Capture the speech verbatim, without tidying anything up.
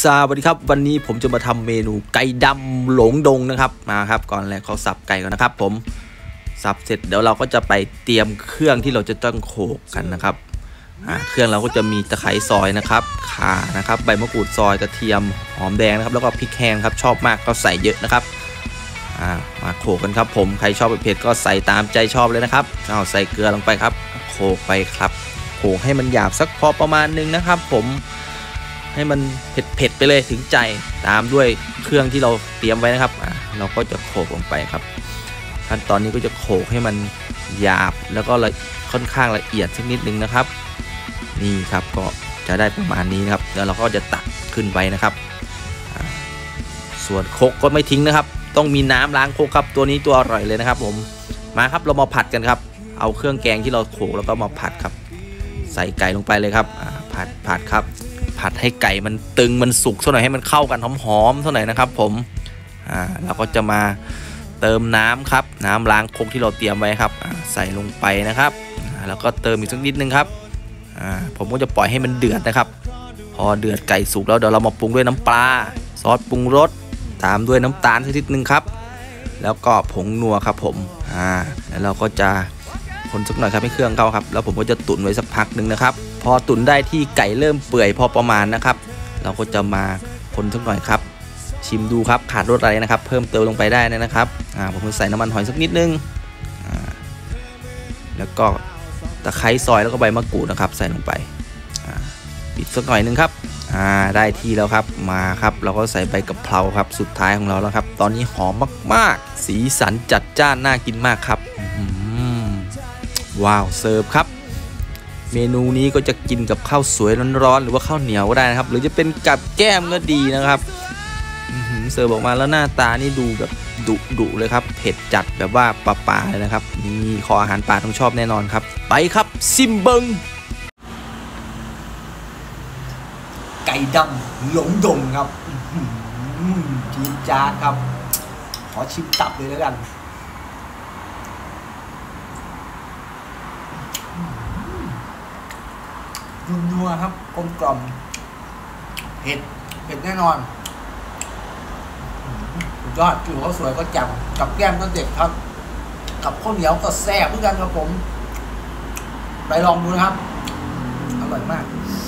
สวัสดีครับวันนี้ผมจะมาทำเมนูไก่ดำหลงดงนะครับมาครับก่อนแรกเขาสับไก่ก่อนนะครับผมสับเสร็จเดี๋ยวเราก็จะไปเตรียมเครื่องที่เราจะต้องโขลกกันนะครับเครื่องเราก็จะมีตะไคร้ซอยนะครับข่านะครับใบมะกรูดซอยกระเทียมหอมแดงนะครับแล้วก็พริกแห้งครับชอบมากก็ใส่เยอะนะครับมาโขลกกันครับผมใครชอบเผ็ดก็ใส่ตามใจชอบเลยนะครับเอาใส่เกลือลงไปครับโขลกไปครับโขลกให้มันหยาบสักพอประมาณนึงนะครับผมให้มันเผ็ดๆไปเลยถึงใจตามด้วยเครื่องที่เราเตรียมไว้นะครับเราก็จะโขลกลงไปครับขั้นตอนนี้ก็จะโขลกให้มันหยาบแล้วก็ค่อนข้างละเอียดสักนิดนึงนะครับนี่ครับก็จะได้ประมาณนี้นะครับแล้วเราก็จะตักขึ้นไปนะครับส่วนโคกก็ไม่ทิ้งนะครับต้องมีน้ำล้างโคกครับตัวนี้ตัวอร่อยเลยนะครับผมมาครับเรามาผัดกันครับเอาเครื่องแกงที่เราโขลกแล้วก็มาผัดครับใส่ไก่ลงไปเลยครับผัดผัดครับผัดให้ไก่มันตึงมันสุกเท่าไหร่ให้มันเข้ากันหอมๆเท่าไหร่นะครับผมอ่าเราก็จะมาเติมน้ำครับน้ำล้างโคกที่เราเตรียมไว้ครับใส่ลงไปนะครับแล้วก็เติมอีกสักนิดนึงครับอ่าผมก็จะปล่อยให้มันเดือดนะครับพอเดือดไก่สุกแล้วเดี๋ยวเรามาปรุงด้วยน้ำปลาซอสปรุงรสตามด้วยน้ำตาลสักนิดนึงครับแล้วก็ผงนัวครับผมอ่าแล้วเราก็จะคนสักหน่อยครับให้เครื่องเข้าครับแล้วผมก็จะตุ๋นไว้สักพักหนึ่งนะครับพอตุ๋นได้ที่ไก่เริ่มเปื่อยพอประมาณนะครับเราก็จะมาคนสักหน่อยครับชิมดูครับขาดรสอะไรนะครับเพิ่มเติมลงไปได้นะครับอ่าผมจะใส่น้ำมันหอยสักนิดนึงอ่าแล้วก็ตะไคร้ซอยแล้วก็ใบมะกรูดนะครับใส่ลงไปอ่าปิดสักหน่อยนึงครับอ่าได้ที่แล้วครับมาครับเราก็ใส่ใบกะเพราครับสุดท้ายของเราแล้วครับตอนนี้หอมมากๆสีสันจัดจ้านน่ากินมากครับว้าวเสิร์ฟครับเมนูนี้ก็จะกินกับข้าวสวยร้อนๆหรือว่าข้าวเหนียวก็ได้นะครับหรือจะเป็นกับแก้มก็ดีนะครับเสิร์ฟออกมาแล้วหน้าตานี่ดูแบบดุดุเลยครับเผ็ดจัดแบบว่าป่าๆเลยนะครับนี่คออาหารป่าต้องชอบแน่นอนครับไปครับซิมเบิงไก่ดำหลงดงครับจีนจานครับขอชิมตับเลยแล้วกันนัวครับกลมกล่อมเผ็ดเผ็ดแน่นอนสุดยอดจู่ข้าวสวยก็แจ่มกับแก้มก็เด็ดครับกับข้าวเหนียวก็แซ่บเหมือนกันครับผมไปลองดูนะครับอร่อยมาก